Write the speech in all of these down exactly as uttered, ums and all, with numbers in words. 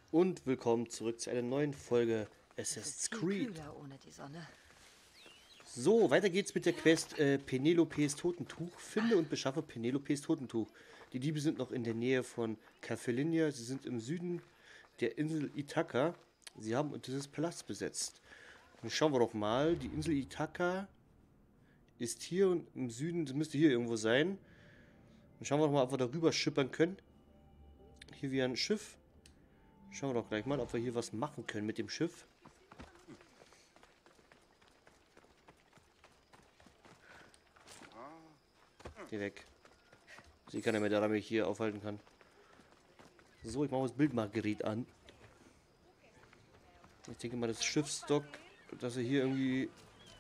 Und willkommen zurück zu einer neuen Folge Assassin's Creed. Ohne die Sonne. So, weiter geht's mit der Quest äh, Penelopes Totentuch. Finde und beschaffe Penelopes Totentuch. Die Diebe sind noch in der Nähe von Carfelinia. Sie sind im Süden der Insel Ithaka. Sie haben dieses Palast besetzt. Dann schauen wir doch mal. Die Insel Ithaka ist hier und im Süden, das müsste hier irgendwo sein. Dann schauen wir doch mal, ob wir darüber schippern können. Hier wie ein Schiff. Schauen wir doch gleich mal, ob wir hier was machen können mit dem Schiff. Geh weg. Ich kann ja mehr, daran mich hier aufhalten kann. So, ich mache das Bildmarkgerät an. Ich denke mal, das Schiffsdock, dass er hier irgendwie...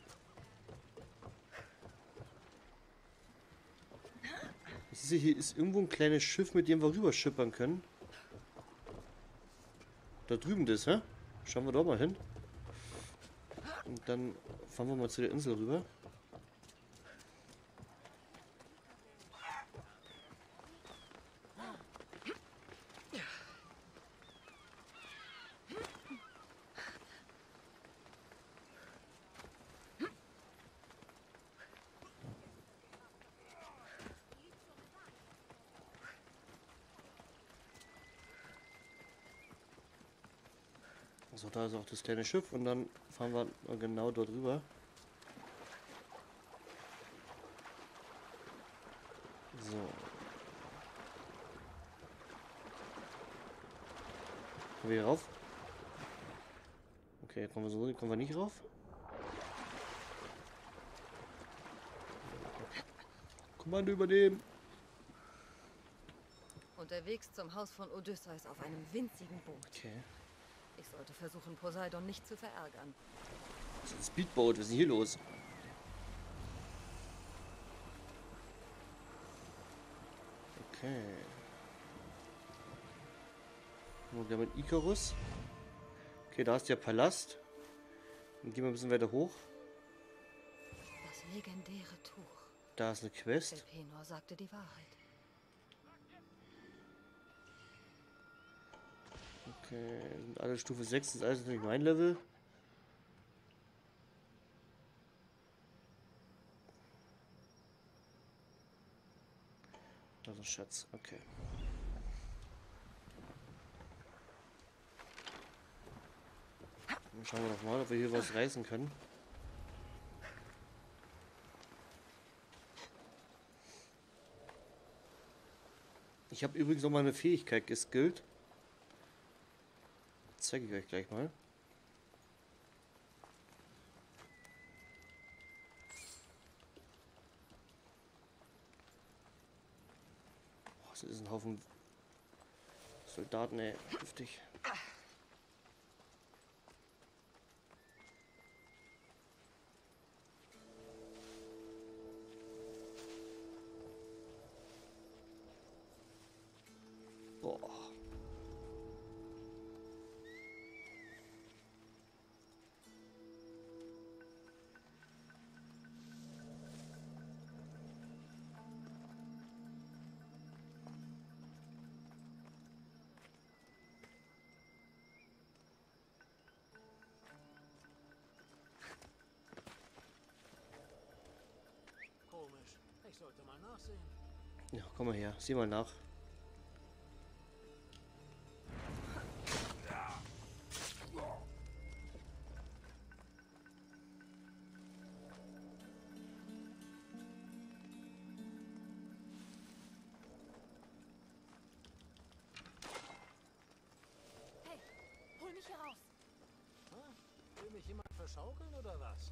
Ich sehe, hier ist irgendwo ein kleines Schiff, mit dem wir rüberschippern können. Da drüben das, hä? Schauen wir doch mal hin. Und dann fahren wir mal zu der Insel rüber. So, da ist auch das kleine Schiff und dann fahren wir genau dort rüber. So. Kommen wir hier rauf? Okay, kommen wir so, kommen wir nicht rauf. Kommando übernehmen. Unterwegs zum Haus von Odysseus auf einem winzigen Boot. Okay. Ich sollte versuchen, Poseidon nicht zu verärgern. Das ist ein Speedboat, was ist denn hier los? Okay. Und wir haben einen Icarus. Okay, da ist der Palast. Dann gehen wir ein bisschen weiter hoch. Das legendäre Tuch. Da ist eine Quest. Elpenor sagte die Wahrheit. Okay, sind alle Stufe sechs, das ist alles natürlich mein Level. Das ist ein Schatz, okay. Dann schauen wir doch mal, ob wir hier was reißen können. Ich habe übrigens noch mal eine Fähigkeit geskillt. Zeige ich euch gleich mal. Oh, das ist ein Haufen Soldaten, ey. Giftig. Boah. Komisch. Ich sollte mal nachsehen. Ja, komm mal her. Sieh mal nach. Hey, hol mich hier raus. Hm? Will mich jemand verschaukeln oder was?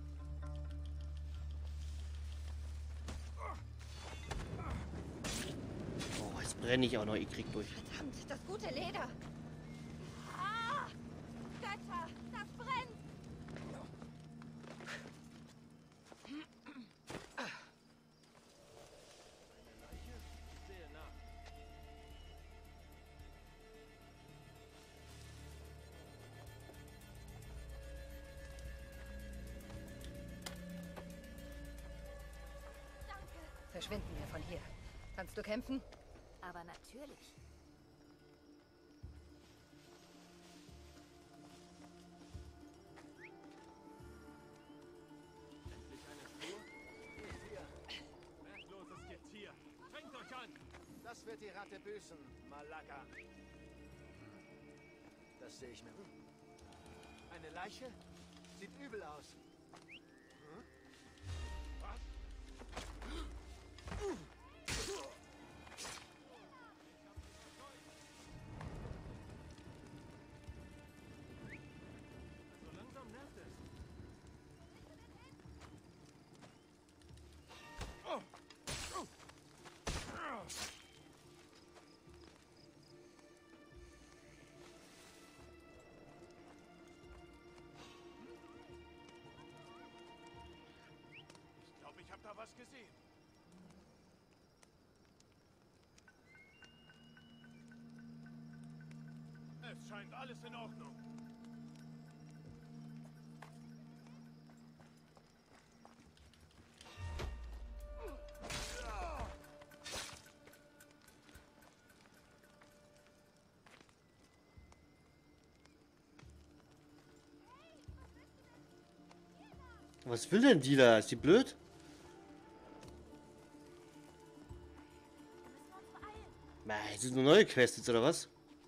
Oh, jetzt brenne ich auch noch. Ich krieg durch. Verdammt, das gute Leder. Ah! Götter, das brennt! Eine Leiche? Ich sehe nach. Danke. Verschwinden wir von hier. Kannst du kämpfen? Aber natürlich. Jetzt wird die Ratte büßen, Malaka. Das sehe ich mir. Eine Leiche? Sieht übel aus. Hm? Was? So langsam nervt es. Ich glaube, ich habe da was gesehen. Es scheint alles in Ordnung. Was will denn die da? Ist die blöd? Nein, das sind nur neue Quests jetzt, oder was?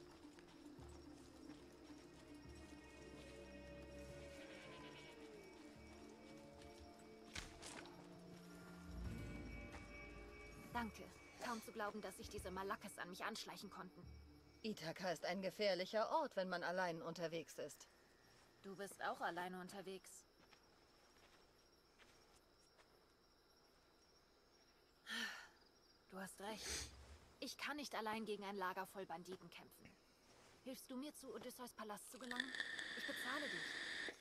Danke. Kaum zu glauben, dass sich diese Malakes an mich anschleichen konnten. Ithaka ist ein gefährlicher Ort, wenn man allein unterwegs ist. Du bist auch alleine unterwegs. Du hast recht. Ich kann nicht allein gegen ein Lager voll Banditen kämpfen. Hilfst du mir, zu Odysseus Palast zu gelangen? Ich bezahle dich.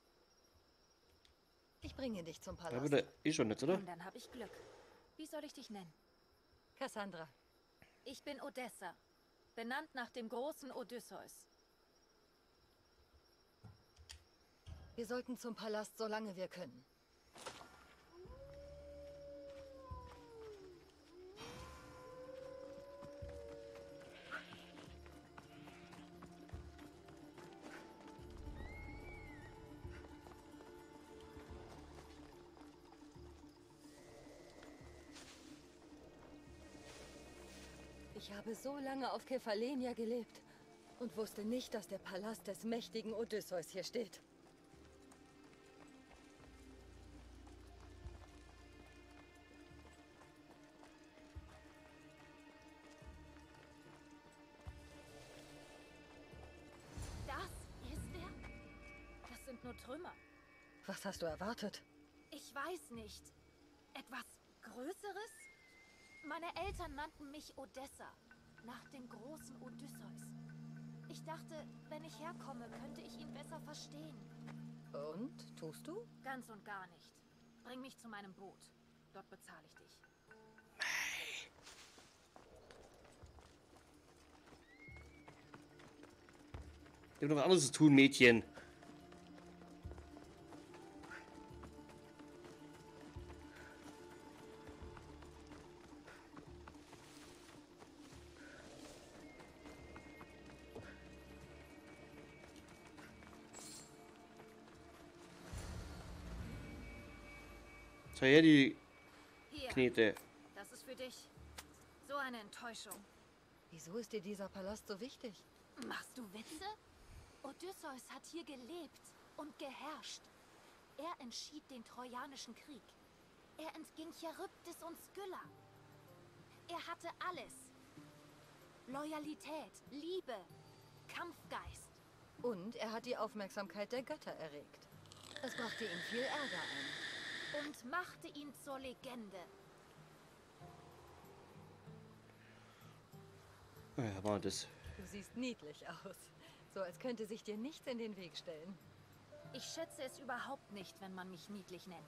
Ich bringe dich zum Da Palast. würde eh schon jetzt, oder? Und dann habe ich Glück. Wie soll ich dich nennen? Cassandra. Ich bin Odessa. Benannt nach dem großen Odysseus. Wir sollten zum Palast, solange wir können. Ich habe so lange auf Kephalenia gelebt und wusste nicht, dass der Palast des mächtigen Odysseus hier steht. Das ist er? Das sind nur Trümmer. Was hast du erwartet? Ich weiß nicht. Etwas Größeres? Meine Eltern nannten mich Odessa, nach dem großen Odysseus. Ich dachte, wenn ich herkomme, könnte ich ihn besser verstehen. Und? Tust du? Ganz und gar nicht. Bring mich zu meinem Boot. Dort bezahle ich dich. Ich hab noch was anderes zu tun, Mädchen. So, her die Hier, Knete. das ist für dich. So eine Enttäuschung. Wieso ist dir dieser Palast so wichtig? Machst du Witze? Odysseus hat hier gelebt und geherrscht. Er entschied den Trojanischen Krieg. Er entging Charybdis und Skylla. Er hatte alles. Loyalität, Liebe, Kampfgeist. Und er hat die Aufmerksamkeit der Götter erregt. Das brachte ihm viel Ärger ein. Und machte ihn zur Legende. Ja, war das. Du siehst niedlich aus. So als könnte sich dir nichts in den Weg stellen. Ich schätze es überhaupt nicht, wenn man mich niedlich nennt.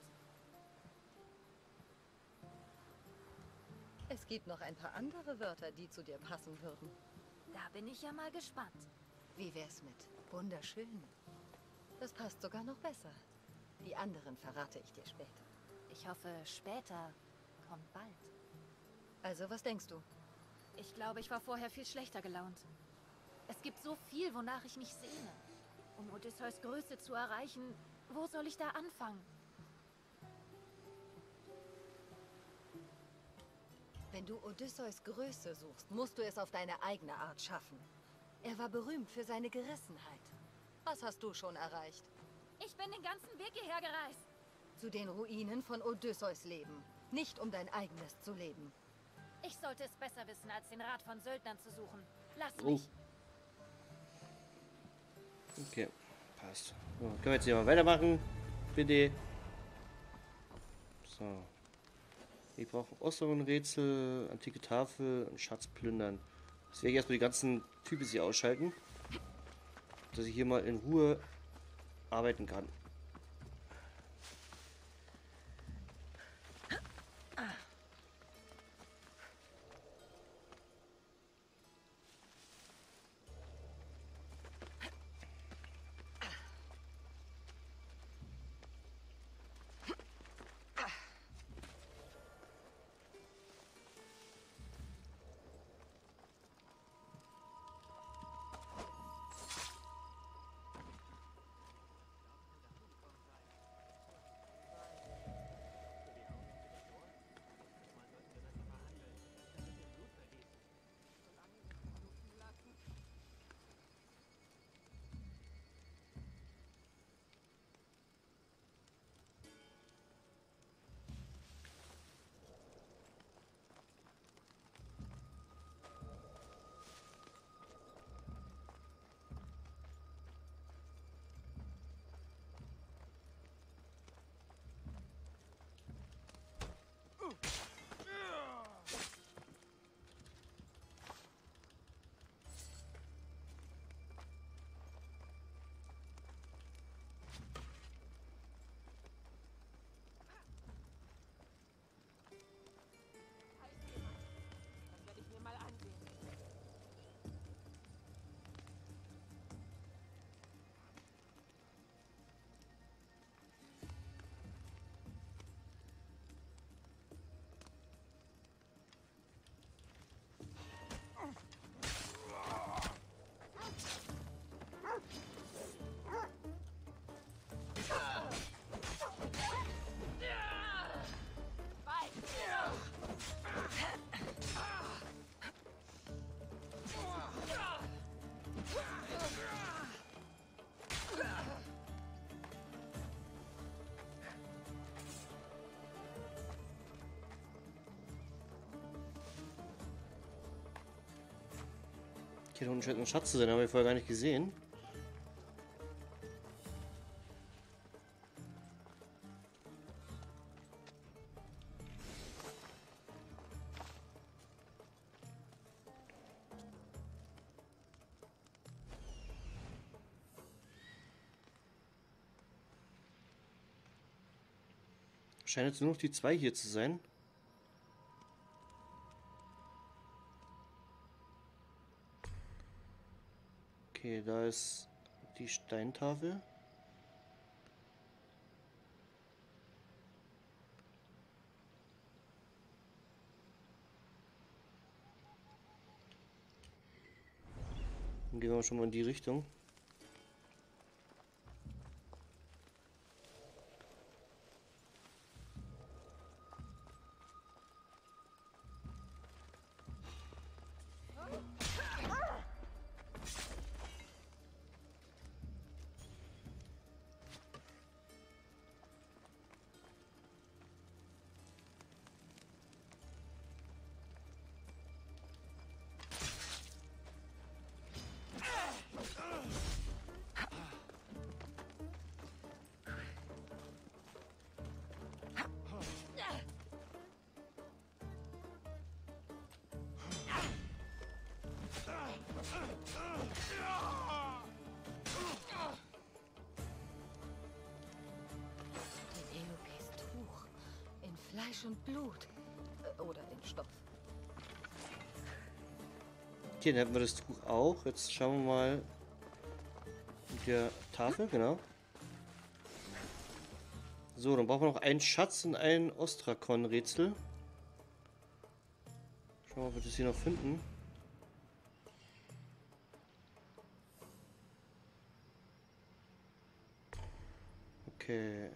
Es gibt noch ein paar andere Wörter, die zu dir passen würden. Da bin ich ja mal gespannt. Wie wär's mit wunderschön? Das passt sogar noch besser. Die anderen verrate ich dir später. Ich hoffe, später kommt bald. Also, was denkst du? Ich glaube, ich war vorher viel schlechter gelaunt. Es gibt so viel, wonach ich mich sehne. Um Odysseus Größe zu erreichen, wo soll ich da anfangen? Wenn du Odysseus Größe suchst, musst du es auf deine eigene Art schaffen. Er war berühmt für seine Gerissenheit. Was hast du schon erreicht? Ich bin den ganzen Weg hierher gereist. Zu den Ruinen von Odysseus leben. Nicht um dein eigenes zu leben. Ich sollte es besser wissen, als den Rat von Söldnern zu suchen. Lass Oh. mich. Okay, passt. So, können wir jetzt hier mal weitermachen? Bitte. So. Wir brauchen Osteron-Rätsel, antike Tafel und Schatz plündern. Jetzt werde ich erstmal die ganzen Typen hier ausschalten, dass ich hier mal in Ruhe arbeiten kann. Das werde ich mir mal ansehen. Hier unten scheint ein Schatz zu sein, habe ich vorher gar nicht gesehen. Scheint jetzt nur noch die zwei hier zu sein. Okay, da ist die Steintafel. Dann gehen wir schon mal in die Richtung. Penelopes Tuch. In Fleisch und Blut. Äh, Oder in Stoff. Okay, dann hätten wir das Tuch auch. Jetzt schauen wir mal mit der Tafel, genau. So, dann brauchen wir noch einen Schatz und ein Ostrakon-Rätsel. Schauen wir mal, ob wir das hier noch finden. Okay.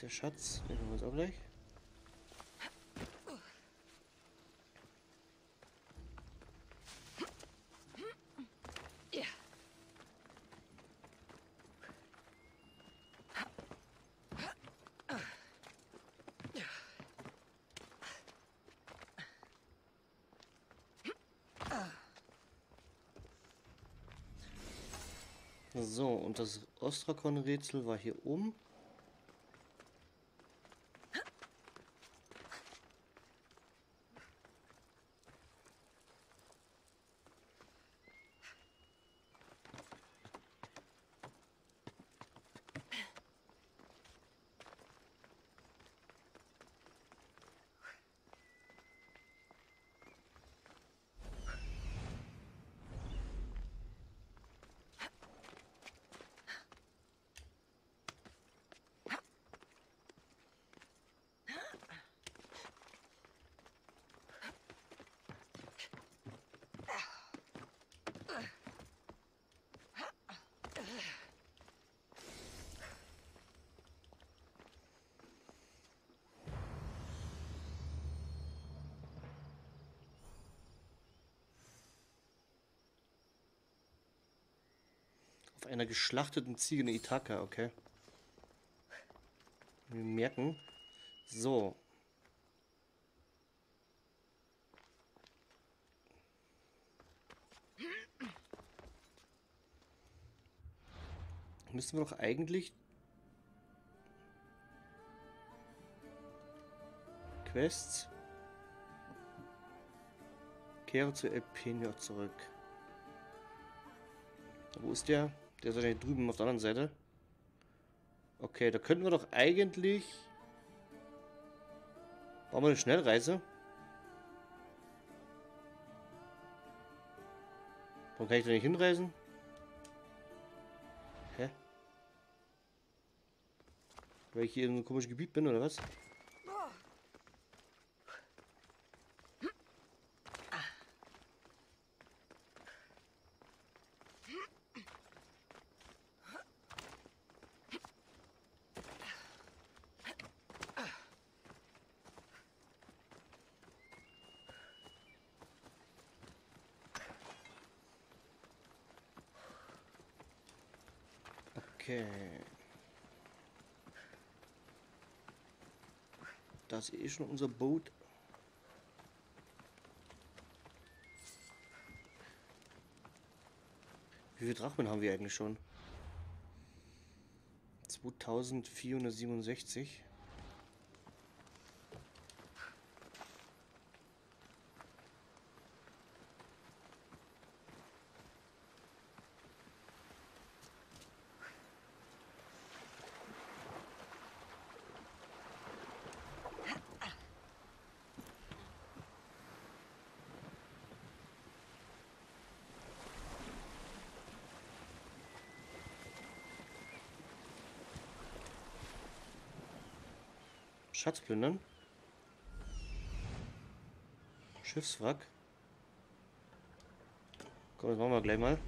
ist der Schatz. Den haben wir uns auch gleich. So, und das Ostrakon-Rätsel war hier oben. Auf einer geschlachteten Ziege in Ithaka, okay. Wir merken. So. Müssen wir doch eigentlich Quests. Kehre zu El Peño zurück. Wo ist der? Der ist wahrscheinlich drüben auf der anderen Seite. Okay, da könnten wir doch eigentlich... Brauchen wir eine Schnellreise? Warum kann ich da nicht hinreisen? Hä? Weil ich hier in einem komischen Gebiet bin, oder was? Okay. Das ist eh schon unser Boot. Wie viele Drachen haben wir eigentlich schon? zweitausendvierhundertsiebenundsechzig. Schatz plündern. Schiffswrack. Komm, das machen wir gleich mal.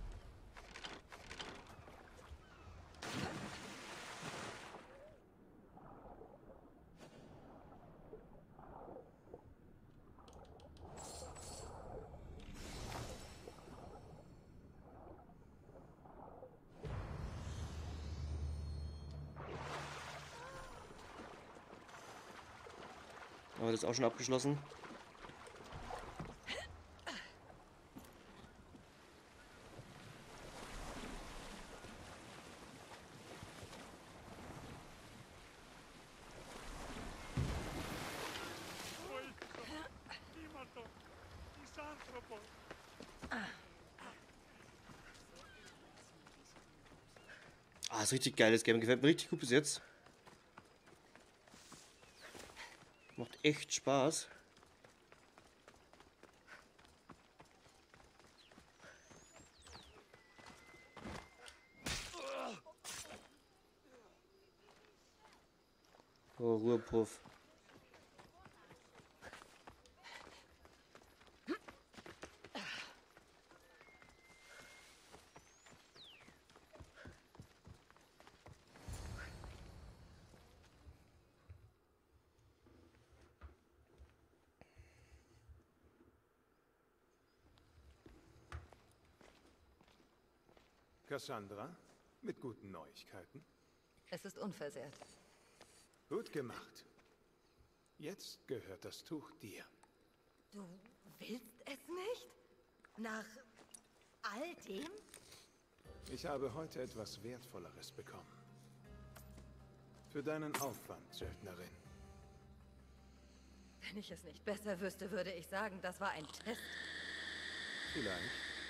Aber das ist auch schon abgeschlossen. Ah, ist richtig geiles Game. Gefällt mir richtig gut bis jetzt. Macht echt Spaß. Oh, Ruhepuff. Cassandra, mit guten Neuigkeiten. Es ist unversehrt. Gut gemacht. Jetzt gehört das Tuch dir. Du willst es nicht? Nach all dem? Ich habe heute etwas Wertvolleres bekommen. Für deinen Aufwand, Söldnerin. Wenn ich es nicht besser wüsste, würde ich sagen, das war ein Test. Vielleicht.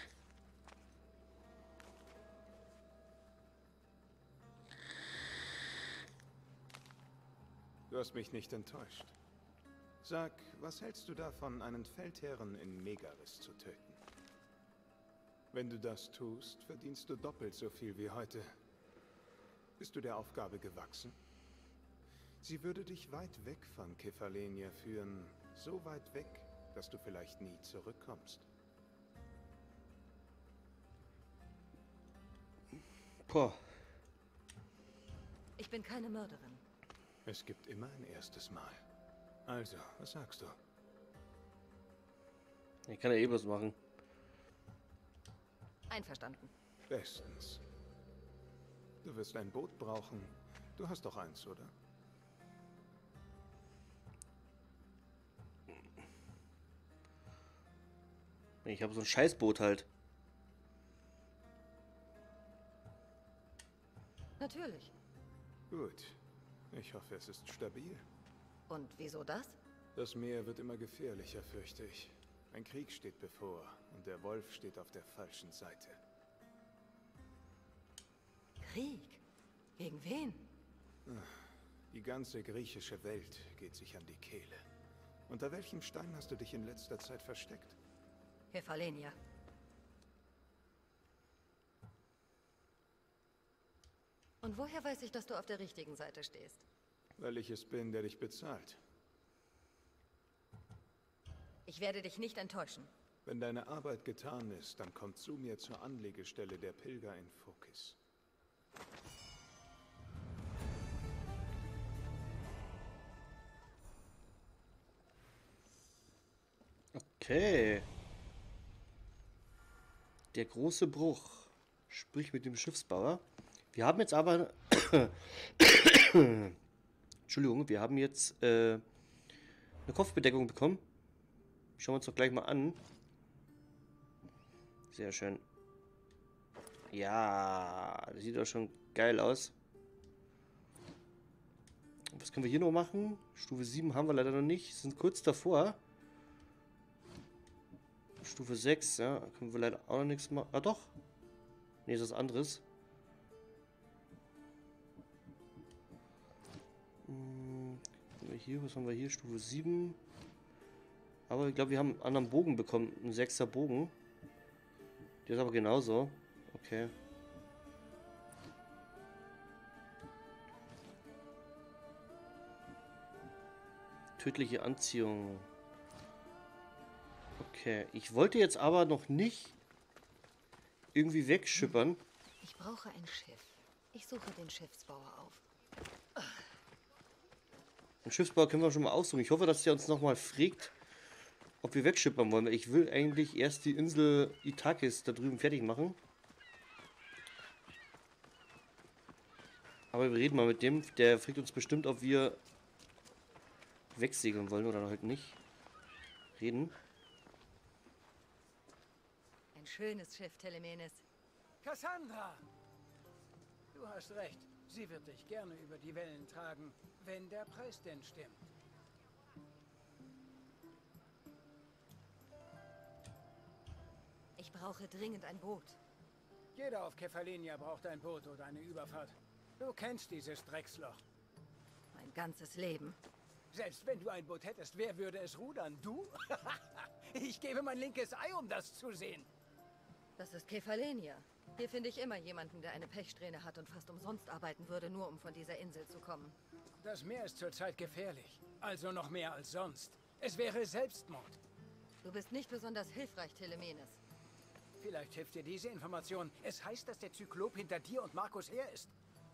Du hast mich nicht enttäuscht. Sag, was hältst du davon, einen Feldherren in Megaris zu töten? Wenn du das tust, verdienst du doppelt so viel wie heute. Bist du der Aufgabe gewachsen? Sie würde dich weit weg von Kefalenia führen, so weit weg, dass du vielleicht nie zurückkommst. Boah. Ich bin keine Mörderin. Es gibt immer ein erstes Mal. Also, was sagst du? Ich kann ja eh was machen. Einverstanden. Bestens. Du wirst ein Boot brauchen. Du hast doch eins, oder? Ich habe so ein Scheißboot halt. Natürlich. Gut. Ich hoffe, es ist stabil. Und wieso das? Das Meer wird immer gefährlicher, fürchte ich. Ein Krieg steht bevor und der Wolf steht auf der falschen Seite. Krieg? Gegen wen? Die ganze griechische Welt geht sich an die Kehle. Unter welchem Stein hast du dich in letzter Zeit versteckt? Kefalenia. Und woher weiß ich, dass du auf der richtigen Seite stehst? Weil ich es bin, der dich bezahlt. Ich werde dich nicht enttäuschen. Wenn deine Arbeit getan ist, dann komm zu mir zur Anlegestelle der Pilger in Phokis. Okay. Der große Bruch. Sprich mit dem Schiffsbauer. Wir haben jetzt aber... Entschuldigung, wir haben jetzt äh, eine Kopfbedeckung bekommen. Schauen wir uns doch gleich mal an. Sehr schön. Ja, das sieht doch schon geil aus. Was können wir hier noch machen? Stufe sieben haben wir leider noch nicht. Sind kurz davor. Stufe sechs, ja, können wir leider auch noch nichts machen. Ah, doch. Nee, ist was anderes. Hm, hier, was haben wir hier? Stufe sieben. Aber ich glaube, wir haben einen anderen Bogen bekommen. Einen sechser Bogen. Der ist aber genauso. Okay. Tödliche Anziehung. Okay, ich wollte jetzt aber noch nicht irgendwie wegschippern. Ich brauche ein Schiff. Ich suche den Schiffsbauer auf. Den Schiffsbauer können wir schon mal aussuchen. Ich hoffe, dass der uns nochmal fragt, ob wir wegschippern wollen. Ich will eigentlich erst die Insel Itakis da drüben fertig machen. Aber wir reden mal mit dem. Der fragt uns bestimmt, ob wir wegsegeln wollen oder halt nicht. Reden. Ein schönes Schiff, Telemenes. Cassandra! Du hast recht. Sie wird dich gerne über die Wellen tragen, wenn der Preis denn stimmt. Ich brauche dringend ein Boot. Jeder auf Kefalenia braucht ein Boot oder eine Überfahrt. Du kennst dieses Drecksloch. Mein ganzes Leben. Selbst wenn du ein Boot hättest, wer würde es rudern? Du? Ich gebe mein linkes Ei, um das zu sehen. Das ist Kefalenia. Hier finde ich immer jemanden, der eine Pechsträhne hat und fast umsonst arbeiten würde, nur um von dieser Insel zu kommen. Das Meer ist zurzeit gefährlich. Also noch mehr als sonst. Es wäre Selbstmord. Du bist nicht besonders hilfreich, Telemenes. Vielleicht hilft dir diese Information. Es heißt, dass der Zyklop hinter dir und Markus her ist.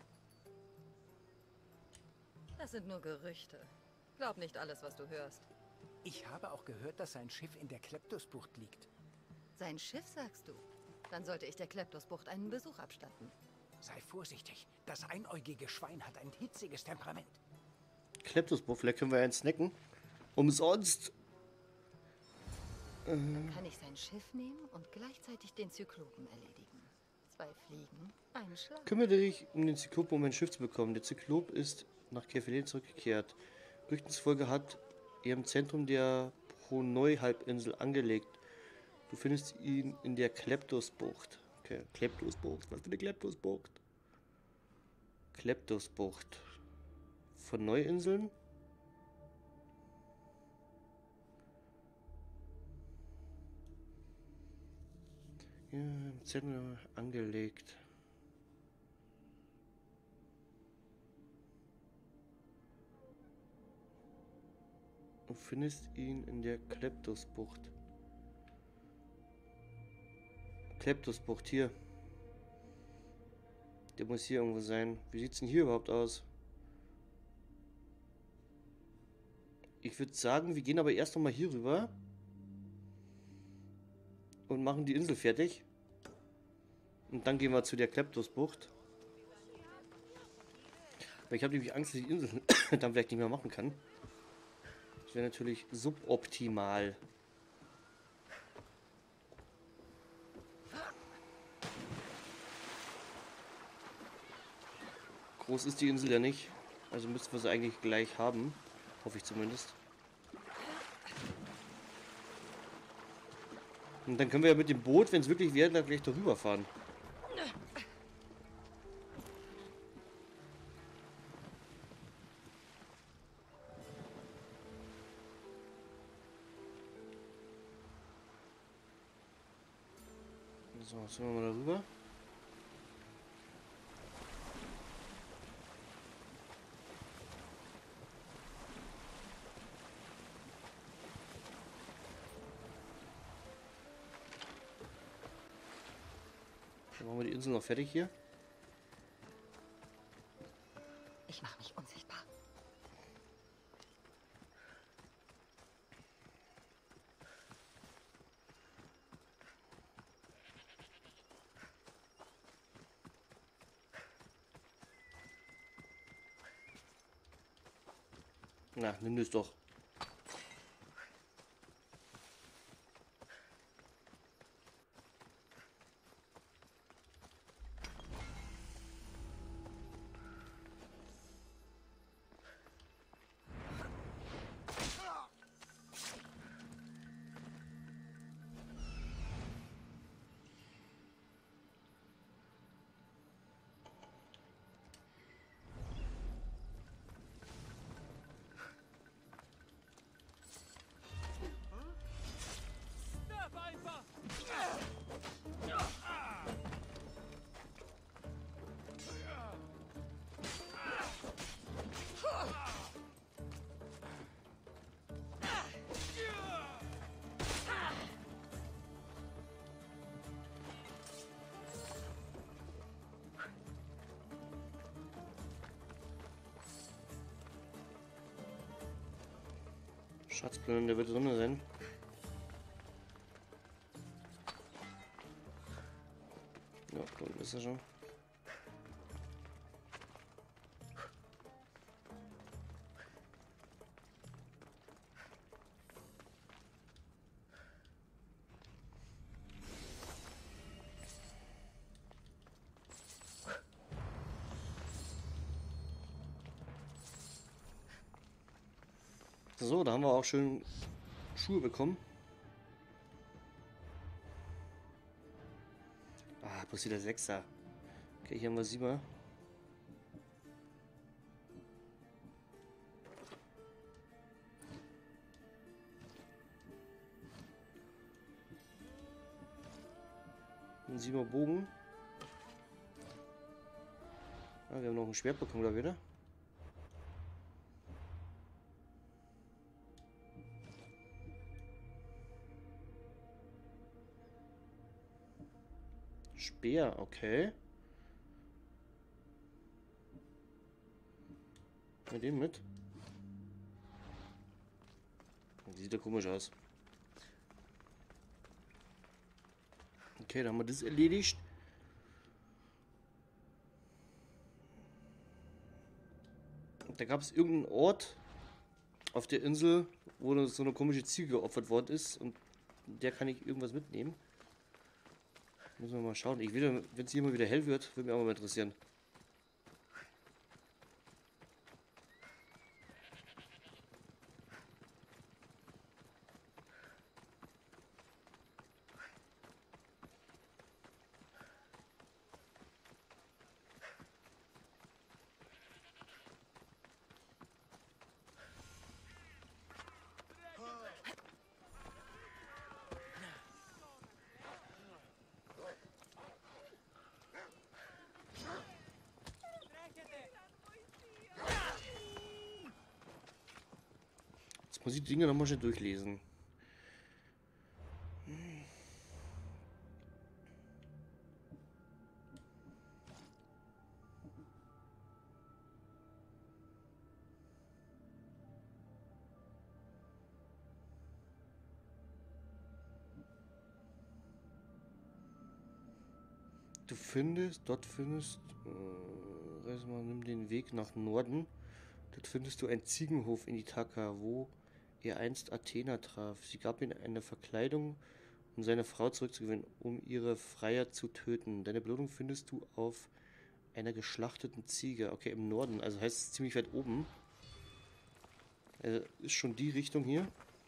Das sind nur Gerüchte. Glaub nicht alles, was du hörst. Ich habe auch gehört, dass sein Schiff in der Kleptosbucht liegt. Sein Schiff, sagst du? Dann sollte ich der Kleptosbucht einen Besuch abstatten. Sei vorsichtig. Das einäugige Schwein hat ein hitziges Temperament. Kleptosbucht, vielleicht können wir einen snacken. Umsonst. Dann kann ich sein Schiff nehmen und gleichzeitig den Zyklopen erledigen. Zwei Fliegen, ein Schlag. Kümmere dich um den Zyklopen, um ein Schiff zu bekommen. Der Zyklop ist nach Kefalien zurückgekehrt. Gerüchtensfolge hat er im Zentrum der Pronoi-Halbinsel angelegt. Du findest ihn in der Kleptosbucht. Okay, Kleptosbucht. Was für eine Kleptosbucht? Kleptosbucht. Von Neuinseln? Ja, im Zentrum angelegt. Du findest ihn in der Kleptosbucht. Kleptosbucht, hier. Der muss hier irgendwo sein. Wie sieht's denn hier überhaupt aus? Ich würde sagen, wir gehen aber erst noch mal hier rüber. Und machen die Insel fertig. Und dann gehen wir zu der Kleptosbucht. Weil ich habe nämlich Angst, dass ich die Insel dann vielleicht nicht mehr machen kann. Das wäre natürlich suboptimal. Groß ist die Insel ja nicht. Also müssten wir sie eigentlich gleich haben. Hoffe ich zumindest. Und dann können wir ja mit dem Boot, wenn es wirklich wäre, da gleich darüber fahren. So, jetzt sind wir mal darüber. Dann machen wir die Insel noch fertig hier. Ich mache mich unsichtbar. Na, nimm das doch. Schatzplan, der wird drin sein. Ja, da unten ist er schon. So, da haben wir auch schön Schuhe bekommen. Ah, bloß wieder Sechser. Okay, hier haben wir Sieber. Ein Sieber Bogen. Ah, wir haben noch ein Schwert bekommen, da wieder. Speer, okay. Mit dem mit. Sieht ja komisch aus. Okay, dann haben wir das erledigt. Da gab es irgendeinen Ort auf der Insel, wo so eine komische Ziege geopfert worden ist. Und der kann ich irgendwas mitnehmen. Müssen wir mal schauen. Ich will, wenn es hier mal wieder hell wird, würde mich auch mal interessieren. Jetzt muss ich die Dinge nochmal schnell durchlesen. Du findest, dort findest, äh, erstmal nimm den Weg nach Norden. Dort findest du einen Ziegenhof in Ithaka, wo er einst Athena traf. Sie gab ihm eine Verkleidung, um seine Frau zurückzugewinnen, um ihre Freier zu töten. Deine Belohnung findest du auf einer geschlachteten Ziege. Okay, im Norden, also heißt es ziemlich weit oben. Also ist schon die Richtung hier.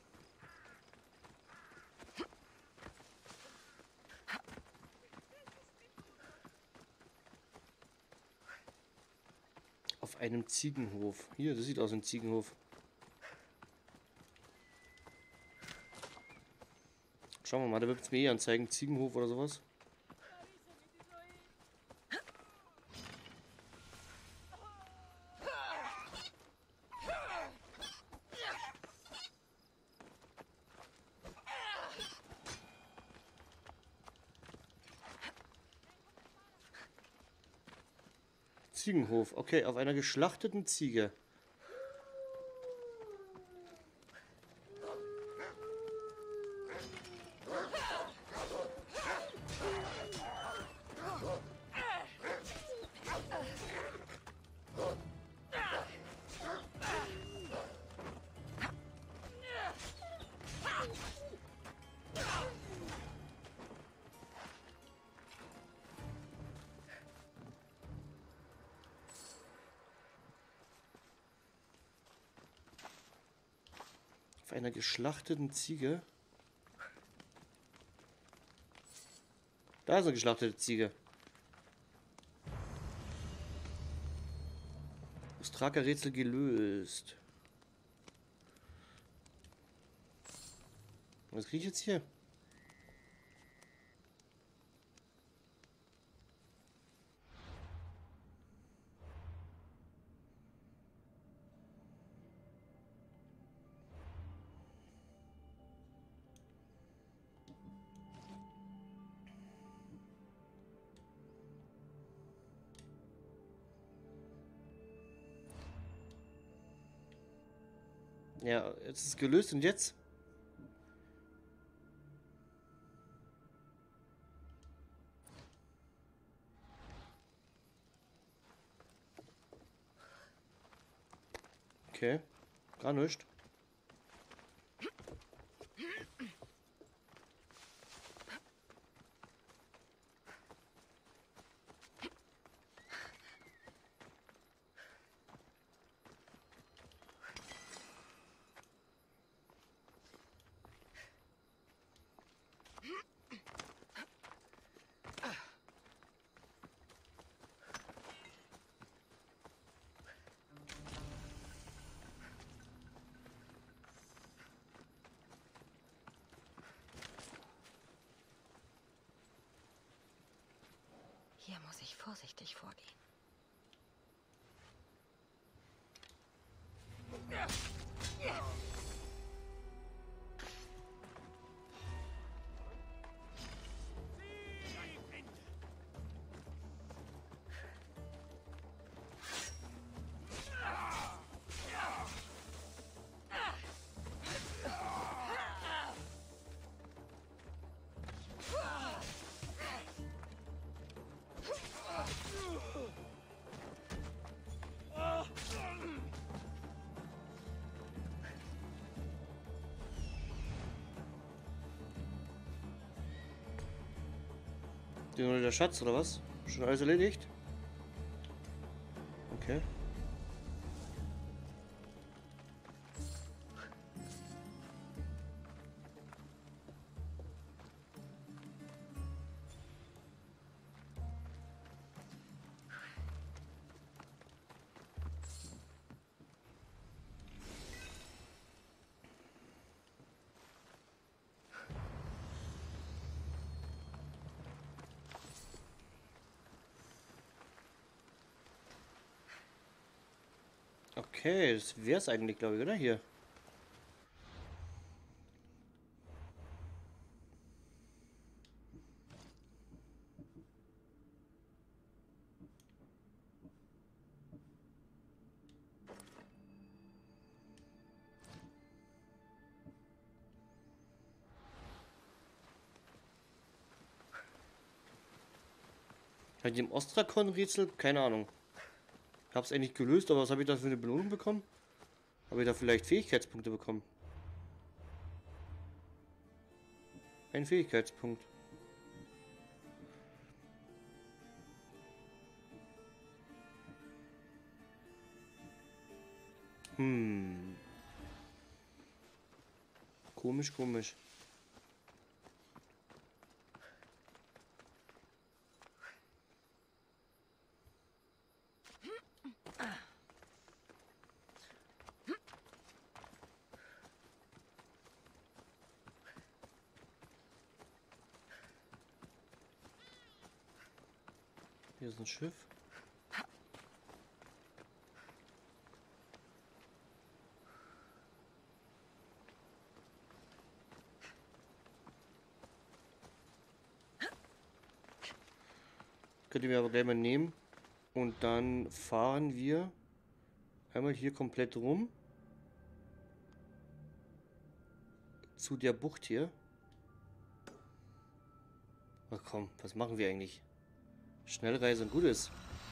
Auf einem Ziegenhof. Hier, das sieht aus wie ein Ziegenhof. Schauen wir mal, da wird es mir eh anzeigen. Ziegenhof oder sowas. Ziegenhof. Okay, auf einer geschlachteten Ziege. Auf einer geschlachteten Ziege. Da ist eine geschlachtete Ziege. Das Tracker-Rätsel gelöst. Was kriege ich jetzt hier? Ja, jetzt ist es gelöst und jetzt? Okay, gar nicht. Hier muss ich vorsichtig vorgehen. Der, der Schatz oder was? Schon alles erledigt? Okay. Okay, das wäre es eigentlich, glaube ich, oder? Hier. Halt dem Ostrakon-Rätsel? Keine Ahnung. Hab's eigentlich gelöst, aber was habe ich da für eine Belohnung bekommen? Habe ich da vielleicht Fähigkeitspunkte bekommen? Ein Fähigkeitspunkt. Hm. Komisch, komisch. Hier ist ein Schiff. Könnt ihr mir aber gleich mal nehmen. Und dann fahren wir einmal hier komplett rum. Zu der Bucht hier. Ach komm, was machen wir eigentlich? Schnellreise und gut ist.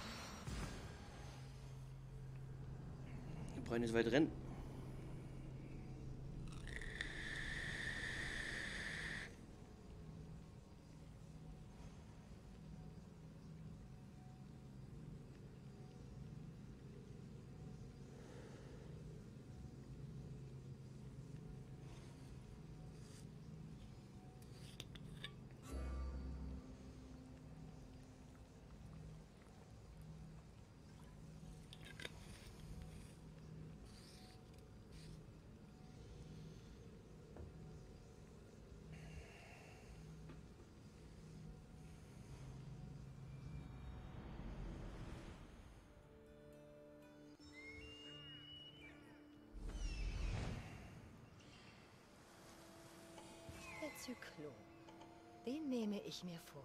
Wir brauchen nicht weit rennen. Der Zyklon. Den nehme ich mir vor.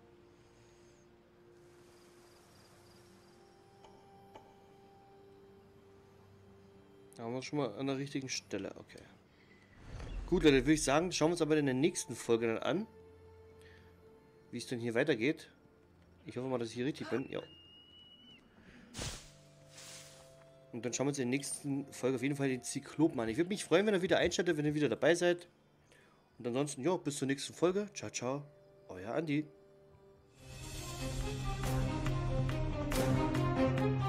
Da haben wir schon mal an der richtigen Stelle. Okay. Gut, dann würde ich sagen, schauen wir uns aber in der nächsten Folge dann an, wie es denn hier weitergeht. Ich hoffe mal, dass ich hier richtig bin. Ja. Und dann schauen wir uns in der nächsten Folge auf jeden Fall den Zyklopen an. Ich würde mich freuen, wenn ihr wieder einschaltet, wenn ihr wieder dabei seid. Und ansonsten, ja, bis zur nächsten Folge. Ciao, ciao. Euer Andi.